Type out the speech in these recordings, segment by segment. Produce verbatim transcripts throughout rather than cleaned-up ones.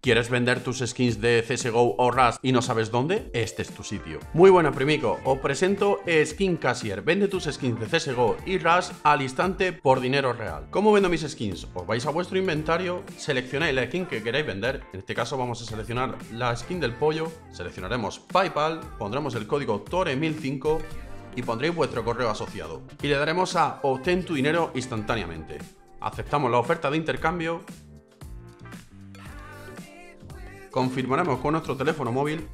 ¿Quieres vender tus skins de C S G O o Rust y no sabes dónde? Este es tu sitio. Muy buenas, primico. Os presento Skin Cashier. Vende tus skins de C S G O y Rust al instante por dinero real. ¿Cómo vendo mis skins? Os vais a vuestro inventario, seleccionáis la skin que queráis vender. En este caso vamos a seleccionar la skin del pollo. Seleccionaremos PayPal, pondremos el código T O R E mil cinco y pondréis vuestro correo asociado. Y le daremos a obtén tu dinero instantáneamente. Aceptamos la oferta de intercambio. Confirmaremos con nuestro teléfono móvil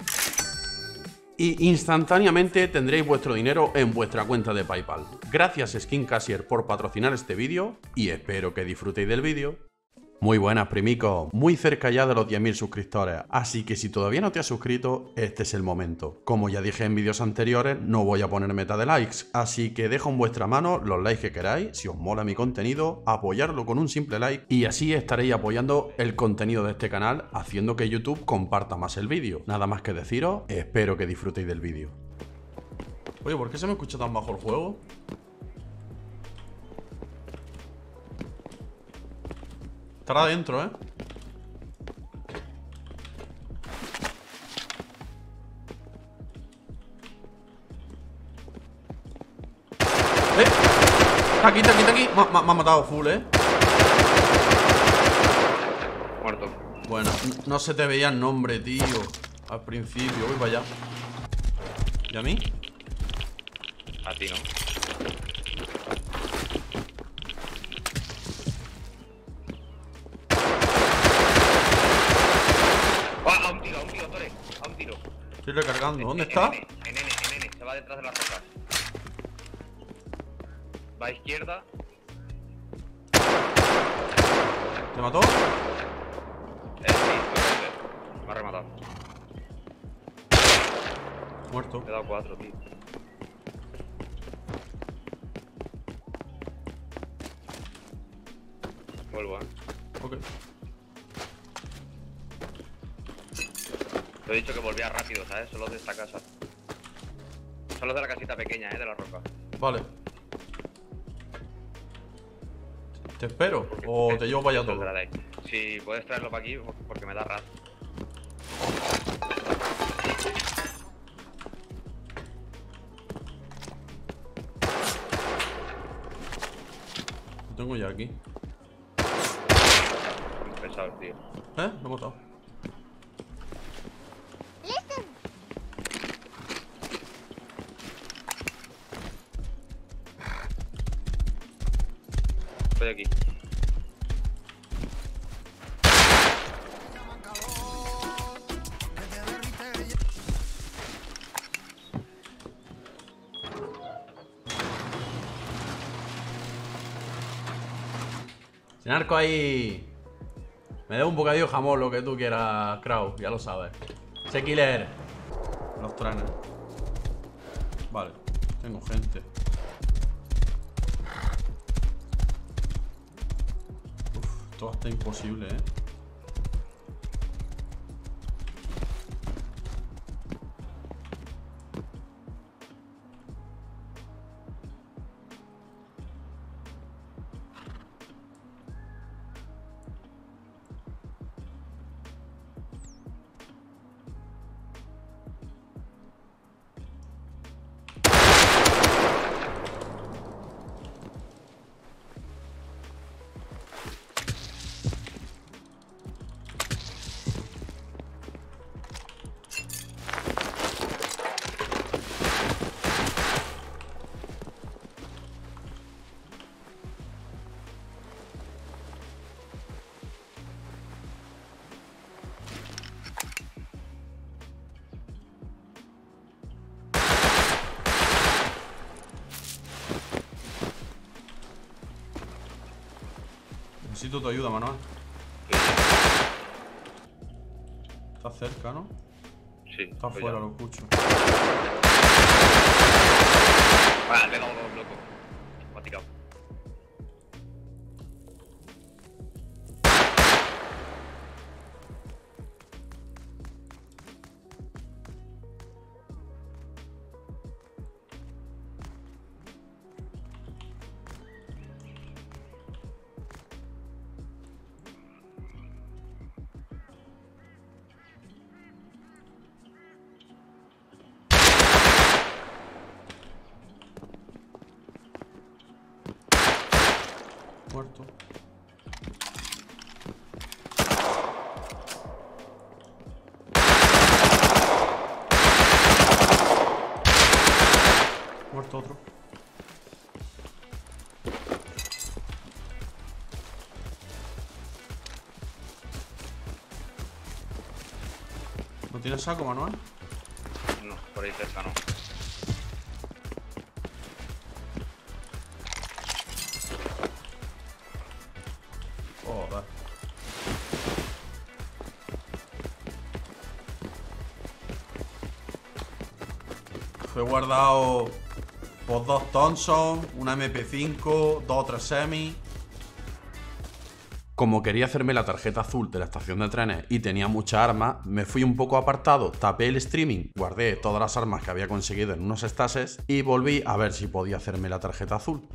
y instantáneamente tendréis vuestro dinero en vuestra cuenta de PayPal. Gracias Skin Cashier por patrocinar este vídeo y espero que disfrutéis del vídeo. Muy buenas, primicos, muy cerca ya de los diez mil suscriptores, así que si todavía no te has suscrito, este es el momento. Como ya dije en vídeos anteriores, no voy a poner meta de likes, así que dejo en vuestra mano los likes que queráis. Si os mola mi contenido, apoyarlo con un simple like y así estaréis apoyando el contenido de este canal, haciendo que YouTube comparta más el vídeo. Nada más que deciros, espero que disfrutéis del vídeo. Oye, ¿por qué se me escucha tan bajo el juego? Estará adentro, ¿eh? ¡Eh! Está aquí, está aquí, está aquí. Me, me, me ha matado full, ¿eh? Muerto. Bueno, no, no se te veía el nombre, tío. Al principio, voy para allá. ¿Y a mí? A ti no. ¡Ah! A un tiro, a un tiro, Tore. A un tiro. Estoy recargando. ¿Dónde En está? N, en N, en N. Se va detrás de las rocas. Va a izquierda. ¿Te mató? Eh, sí, me ha rematado. Muerto. Le he dado cuatro, tío. Vuelvo, eh. Ok. Te he dicho que volvía rápido, ¿sabes? Solo de esta casa. Solo de la casita pequeña, eh, de la roca. Vale. ¿Te espero? ¿O te llevo para allá todo? Si puedes traerlo para aquí, porque me da ras. Lo tengo ya aquí. Pesado, tío. ¿Eh? Lo he botado. Estoy aquí. Sin arco ahí. Me debo un bocadillo de jamón, lo que tú quieras, Kraus, ya lo sabes. Sé killer. Los trenes. Vale, tengo gente. Uf, esto está imposible, eh. Necesito tu ayuda, Manuel. Está cerca, ¿no? Sí. Está afuera, lo escucho. Ah, le he dado dos, loco. Me ha tirado. Muerto. Muerto otro. ¿No tienes saco, Manuel? No, por ahí cerca no. Joder. He guardado pues dos Thompson, una eme pe cinco, dos o tres semi. Como quería hacerme la tarjeta azul de la estación de trenes y tenía muchas armas, me fui un poco apartado, tapé el streaming, guardé todas las armas que había conseguido en unos estases y volví a ver si podía hacerme la tarjeta azul.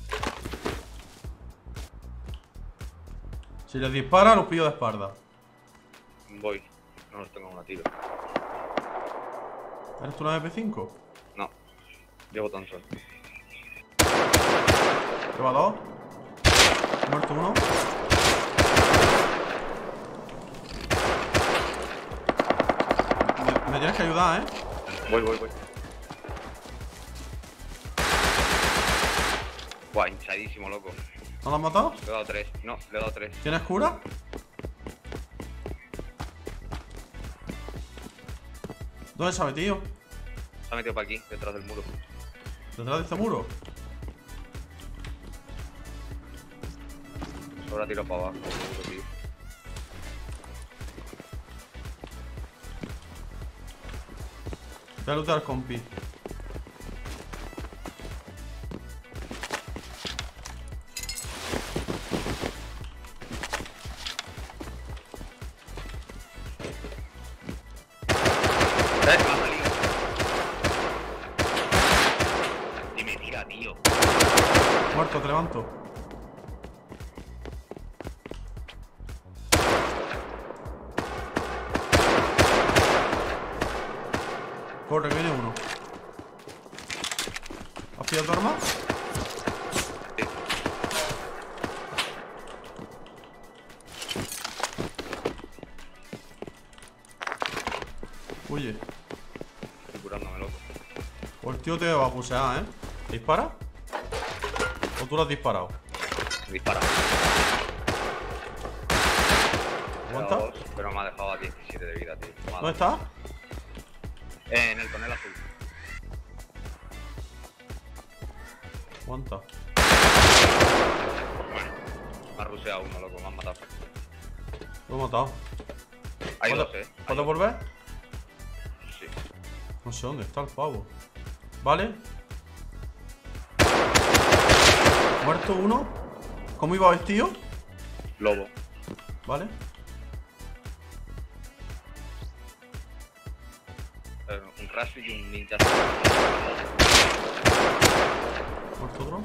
Si les dispara, los pillo de espalda. Voy, no los tengo a tiro. ¿Eres tú la eme pe cinco? No, llevo Thompson. Lleva dos. Muerto uno. Me, me tienes que ayudar, ¿eh? Voy, voy, voy. Buah, hinchadísimo, loco. ¿No lo has matado? Le he dado tres. No, le he dado tres. ¿Tienes cura? ¿Dónde se ha metido? Se ha metido para aquí, detrás del muro. ¿Detrás de este muro? Ahora tiro para abajo, seguro, tío. Voy a lootear compi. ¡Eh! Me ha salido. Y me tira, tío. Muerto, te levanto. Corre, que viene uno. ¿Has pillado tu arma? Sí. Oye, Estoy curándome, loco. pues el tío te va a pusear, ¿eh? ¿Te dispara? ¿O tú lo has disparado? Dispara. ¿Aguanta? Dos, pero me ha dejado a diecisiete de vida, tío. Madre. ¿Dónde está? Eh, en el tonel azul. Aguanta. Me ha ruseado uno, loco. Me han matado. Lo he matado. Hay ¿Puedo- dos, eh. Hay ¿Puedo dos. volver? Sí. No sé dónde está el pavo. ¿Vale? Muerto uno. ¿Cómo iba vestido? Lobo. ¿Vale? Eh, un Crash y un ninja. Muerto otro.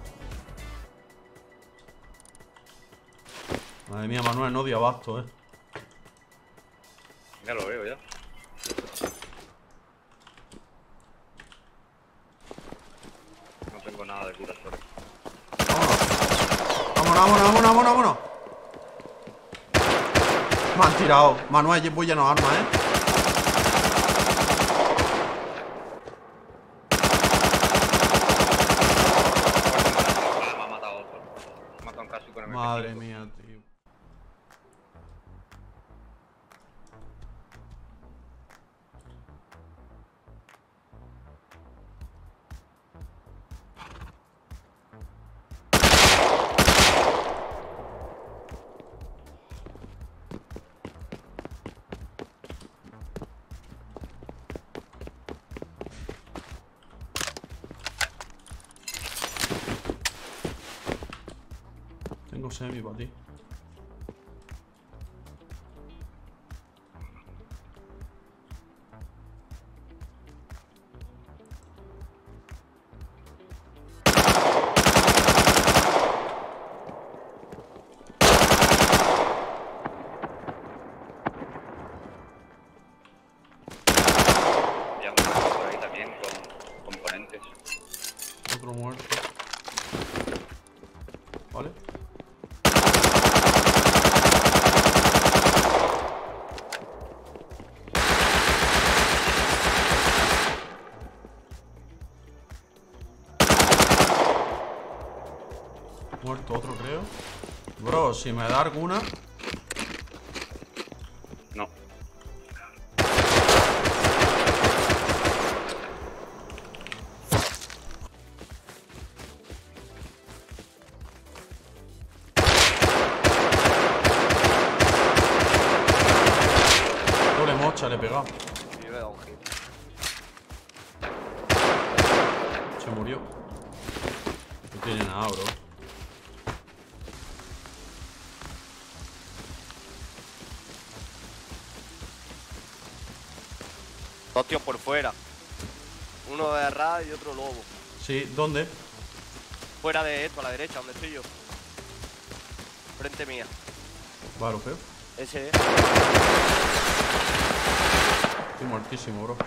Madre mía, Manuel, no dio abasto, eh. Ya lo veo, ya. No tengo nada de cura, sorry. Vámonos. Vámonos, vámonos, vámonos, vámonos. Me han tirado. Manuel, voy lleno de armas, eh. Ah, me ha matado otro. Me ha matado un Crash con el Madre mía, tío. Tengo semi para ti. Ya me he por ahí también con componentes. Otro muerto. ¿Vale? si me da alguna. No. Doble mocha le he pegado. Yo le he dado un hit. Se murió. No tiene nada, bro. Dos tíos por fuera. Uno de Ra y otro lobo. Sí, ¿dónde? Fuera de esto, a la derecha, donde estoy yo. Frente mía. Va, lo veo. Ese es. Estoy muertísimo, bro.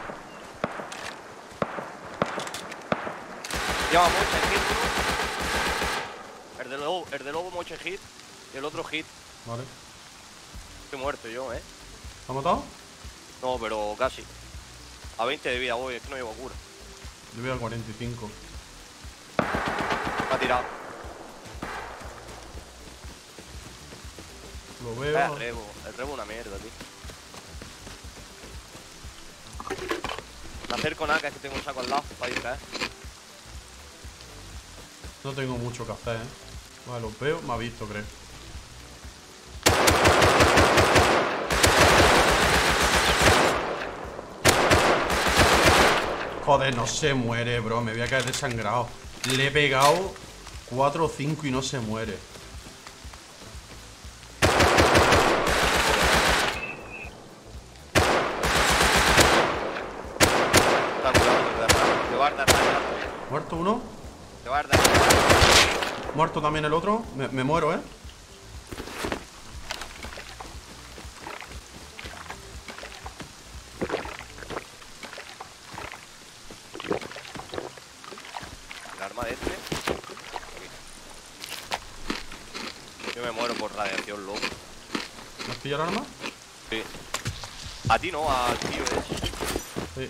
Lleva mucho hit uno. El de lobo, el de lobo mucho hit. Y el otro hit. Vale. Estoy muerto yo, eh. ¿Lo ha matado? No, pero casi. A veinte de vida voy, es que no llevo cura. Yo voy al cuarenta y cinco. Me ha tirado. Lo Es veo. el rebo. El rebo es una mierda, tío. Me acerco nada, que es que tengo un saco al lado para distraer. No tengo mucho que hacer, eh. Vale, los veo. Me ha visto, creo. Joder, no se muere, bro. Me voy a caer desangrado. Le he pegado cuatro o cinco y no se muere. Está curado, de verdad. Te guarda, ¿Muerto uno? te guarda. Muerto también el otro. Me, me muero, eh. El arma de este. Aquí. Yo me muero por radiación, loco. ¿Me has pillado el arma? Sí. A ti no, al tío ese. Sí.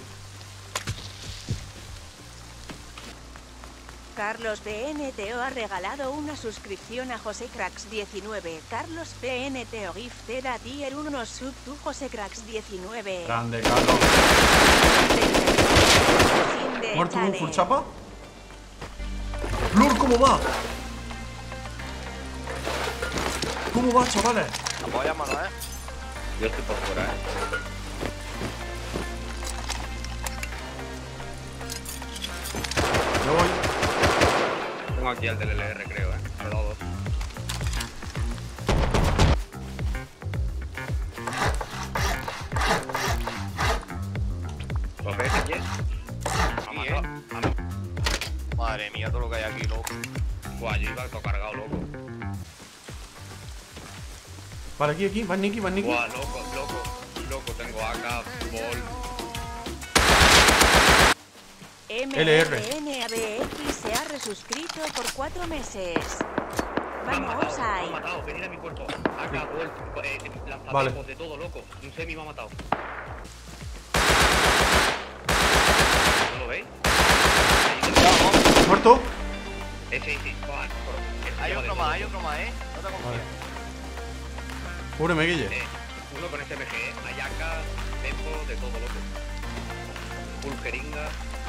Carlos P N T O ha regalado una suscripción a Josecrax diecinueve. Carlos P N T O Gift Era Tier uno Sub to Josecrax diecinueve. Grande, Carlos. ¿Muerto un full chapa? ¡Lord, cómo va! ¿Cómo va, chavales? Apoya, mano, eh. Yo estoy por fuera, eh. Me voy. Tengo aquí al del L R, creo, eh. Me he dado dos. ¿Lo ves, Yes? Me ha matado. Me ha matado. Madre mía, todo lo que hay aquí, loco. Buah, yo iba todo cargado, loco. Vale, aquí, aquí. Van Nicky, van Nicky. Buah, loco, loco. Loco, tengo A K, Ball. L R. M N A B X se ha resuscrito por cuatro meses. Me han Vamos matado, me ahí. han matado, venid a mi cuerpo. A K, Ball, eh, lanzamientos Vale. de todo, loco. Un semi me ha matado. ¿No lo veis? Vamos. ¿Muerto? Ese, sí. Buah, este Hay lleva de otro todo, más, hay loco. otro más, eh. No te confíes. Vale. Cúbreme, Guille. Eh, uno con S M G, eh. Hay A K, tempo, de todo, loco. Full jeringa.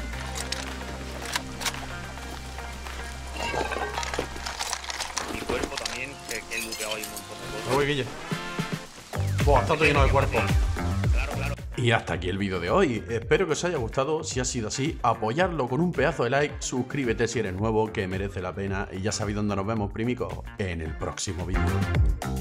Mi cuerpo también, que, que he looteado ahí un montón de cosas. Me voy, Guille. Buah, está todo lleno de cuerpos. Claro, claro. Y hasta aquí el vídeo de hoy. Espero que os haya gustado. Si ha sido así, apoyarlo con un pedazo de like. Suscríbete si eres nuevo, que merece la pena. Y ya sabéis dónde nos vemos, primicos, en el próximo vídeo.